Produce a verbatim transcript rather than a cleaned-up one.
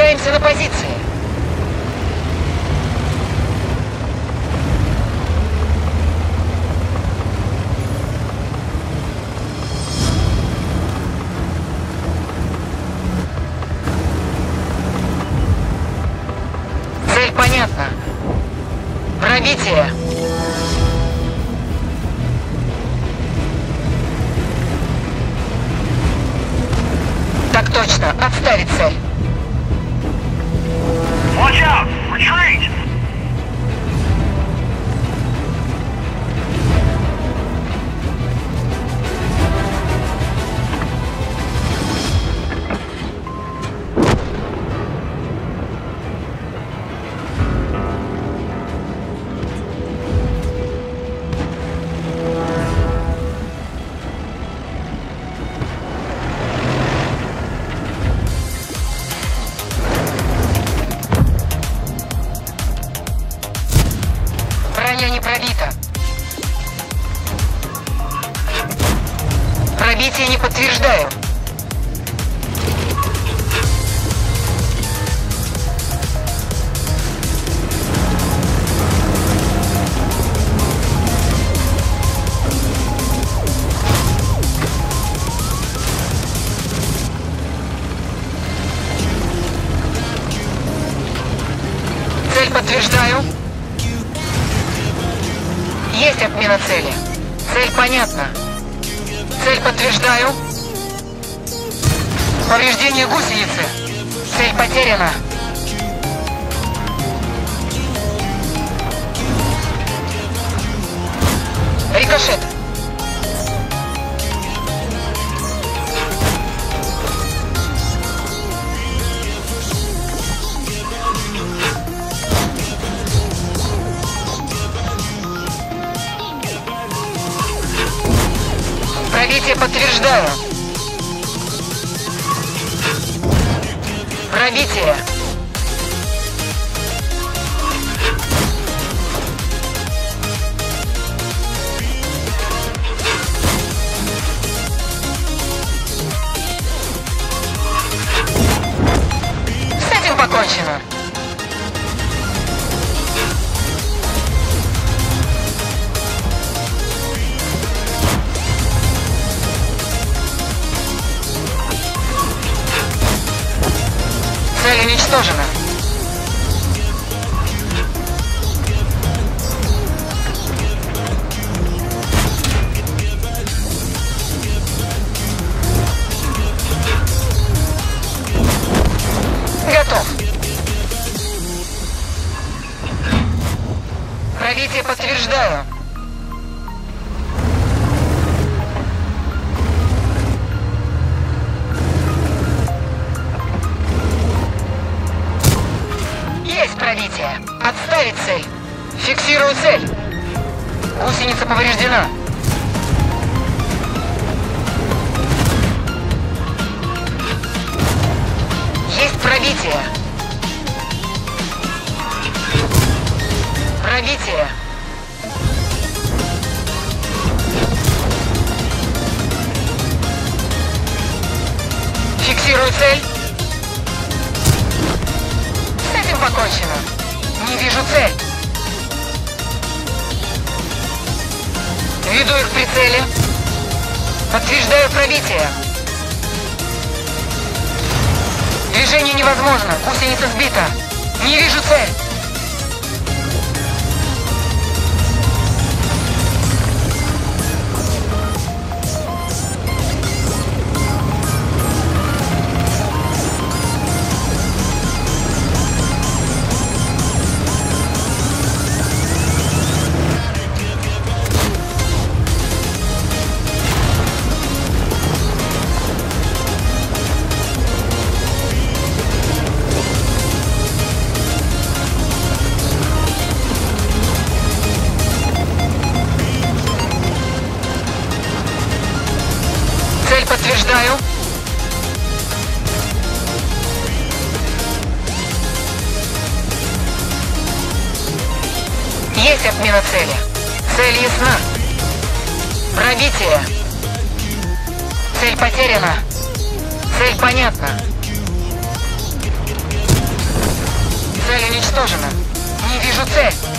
Выдвигаемся на позиции. Цель понятна. Пробитие. Так точно. Отставить цель. Watch out! Retreat! Броня не пробита. Пробитие не подтверждаю. Цель подтверждаю. Есть отмена цели. Цель понятна. Цель подтверждаю. Повреждение гусеницы. Цель потеряна. Рикошет. Пробитие подтверждаю. Пробитие. С этим покончено. Цель уничтожена. Готов. Пробитие подтверждаю. Пробитие. Отставить цель. Фиксирую цель. Гусеница повреждена. Есть пробитие. Пробитие. Фиксирую цель. Покончено. Не вижу цель. Веду их в прицеле. Подтверждаю пробитие. Движение невозможно. Гусеница сбита. Не вижу цель. Подтверждаю. Есть отмена цели. Цель ясна. Пробитие. Цель потеряна. Цель понятна. Цель уничтожена. Не вижу цель.